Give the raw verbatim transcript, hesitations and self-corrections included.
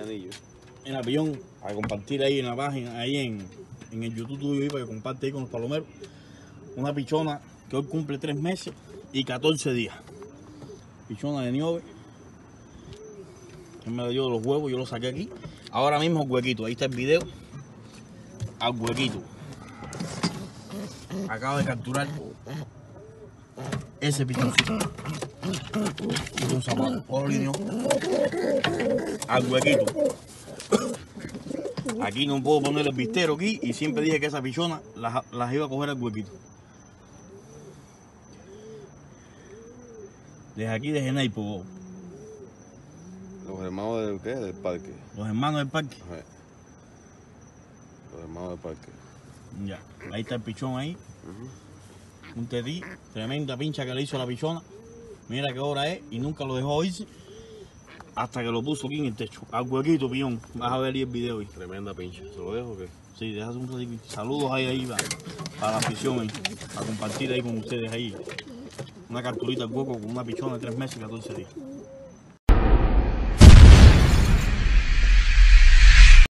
anillo. Mira, Pillón, a compartir ahí en la página, ahí en, en el YouTube tuyo, ahí, para que comparte ahí con los palomeros. Una pichona que hoy cumple tres meses y catorce días. Pichona de nieve. Él me la dio de los huevos, yo lo saqué aquí. Ahora mismo al huequito, ahí está el video. Al huequito. Acabo de capturar ese pichoncito. Y un zapato, por línea. Al huequito. Aquí no puedo poner el vistero aquí y siempre dije que esa pichona las, las iba a coger al huequito. Desde aquí, desde Naipo. ¿Los hermanos del qué? Del parque. Los hermanos del parque. Ajá. Los hermanos del parque. Ya, ahí está el pichón ahí. Uh-huh. Un tetí, tremenda pincha que le hizo la pichona. Mira qué hora es y nunca lo dejó irse hasta que lo puso aquí en el techo. Al huequito, Pillón. Vas a ver ahí el video ahí. Tremenda pincha. ¿Se lo dejo o qué? Sí, dejas un ratito. Saludos ahí, ahí para, para la afición ahí. Para compartir ahí con ustedes ahí. Una capturita al hueco con una pichona de tres meses y catorce días.